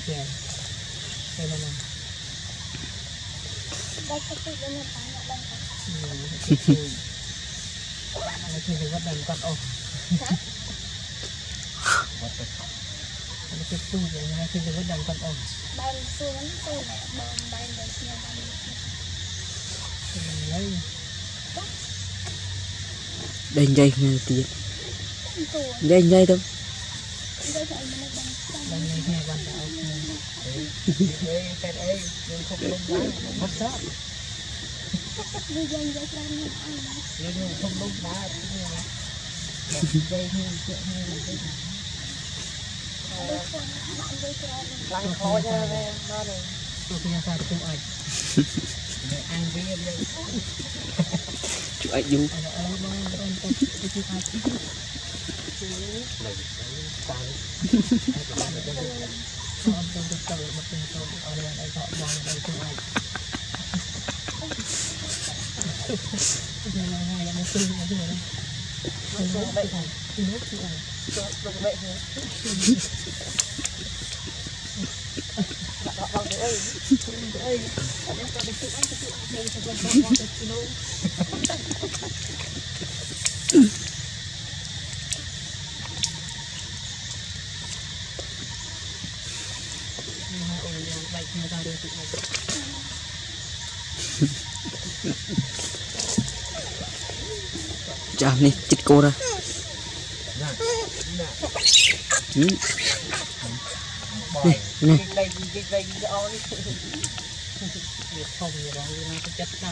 kìa đây là nào đây cái gì đây là bán ở đây nó chỉ được bắt đầu con ô nó cái tu vậy ngay khi được bắt đầu con ô bay xưa lắm xưa này bơm bay để xe bay lấy đành dây nghe tiền dây thôi đây này nghe quan trọng đây cái đấy nhưng không đúng quá mất sót nhưng không đúng quá dây như chuyện như lăng khó cho nó này tôi kia sao chụp ảnh ăn viên đây chụp ảnh du chào đi chích cô ra nè không gì đó nó có chất đâu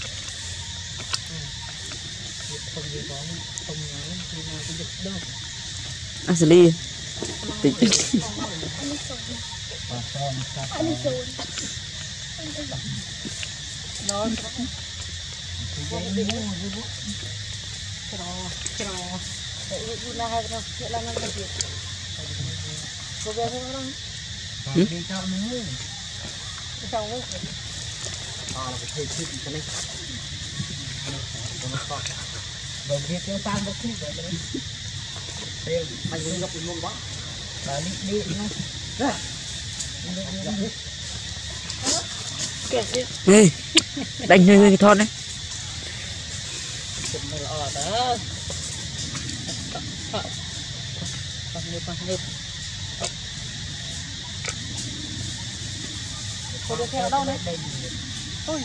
không gì đó không nói thì nào có dịch đâu Asli tích nó đi trong nữa trong nữa là phải thấy cái này rồi việc nó tan một chút rồi đấy anh muốn gặp luôn quá là đi ê đánh hơi cái thon đấy không được theo đâu đấy ôi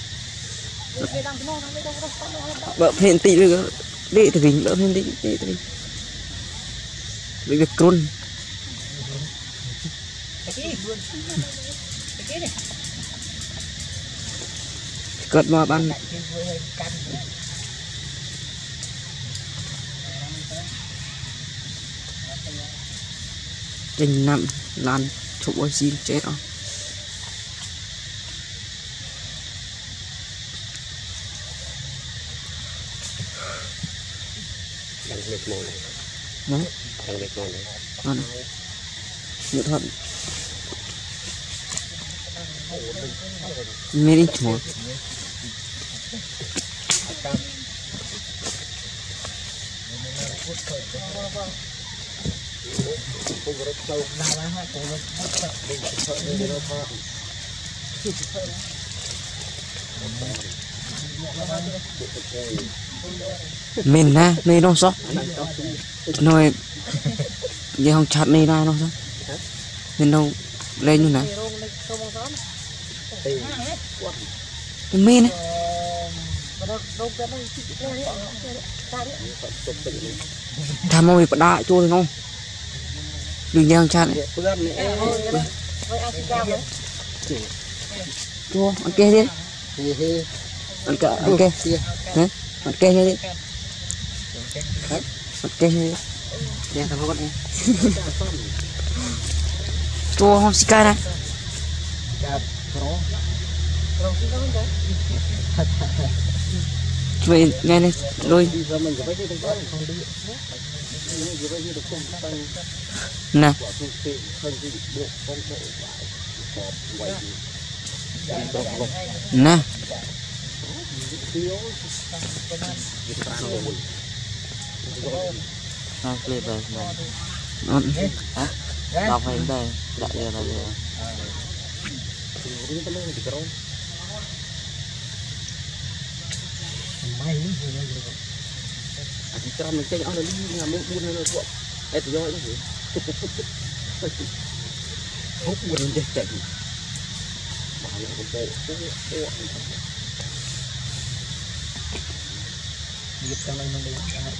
vợ hiện tị được để từ hình vợ hiện tị để từ việc côn cất mà ban trình nằm lan chụp ơi xin chết không đang mệt mỏi đó đang mệt mỏi đó này nghệ thuật mê đi chùa mình na này đâu sao nói giờ không chặt này ra đâu sao mình đâu lên như này mình tham môi bật đại chua không đừng giang chặt chua ăn kê đi ăn cả ăn kê hả ăn kê đi ăn kê đi đen thằng con em chua không xí cay này vậy nghe này rồi nè nè Nó lên rồi hả đọc hay đây đại giờ là giờ Ini kan yang dikerong. Mai ini juga. Aku kira macam ada ni ngamuk pun ada buat. Tu jauh ni. Hút pun dia chạy. Banyak kumpul. Dikit kan lagi mandi.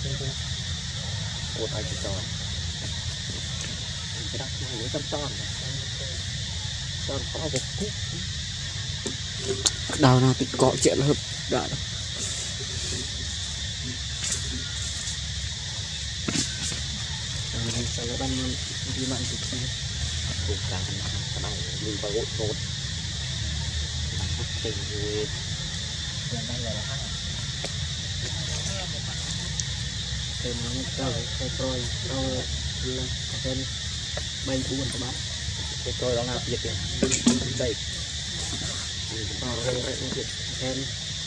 Ủa ai cho. Cái đó nó tâm to. Con có một cúc đào nào thì cọ chuyện là hợp đã sau đó đang đi mạnh thì cục cả cái này mình vào gội cột thì thêm nó trôi lên thêm bay cuốn các bạn cái trôi đó là việc này đây vào đây việc thêm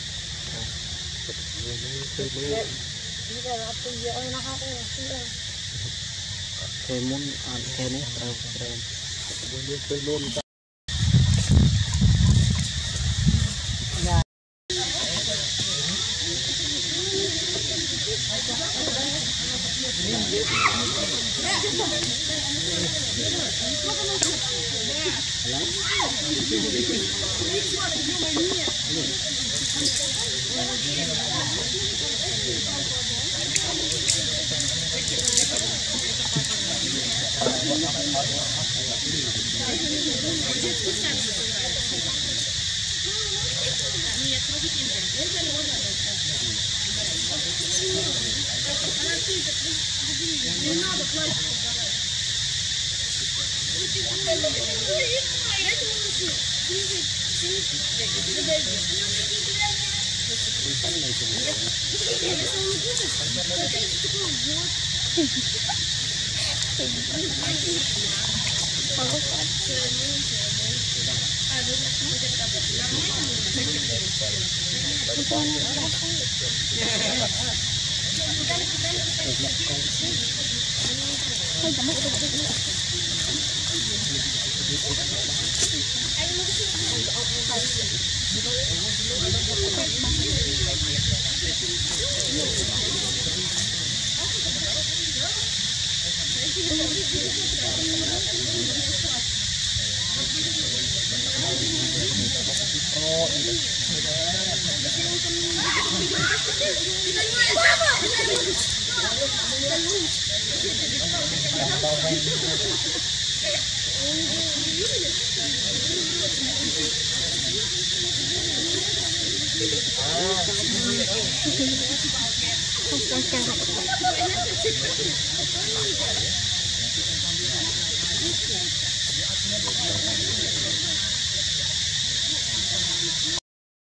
thêm muốn ăn thêm ấy thêm luôn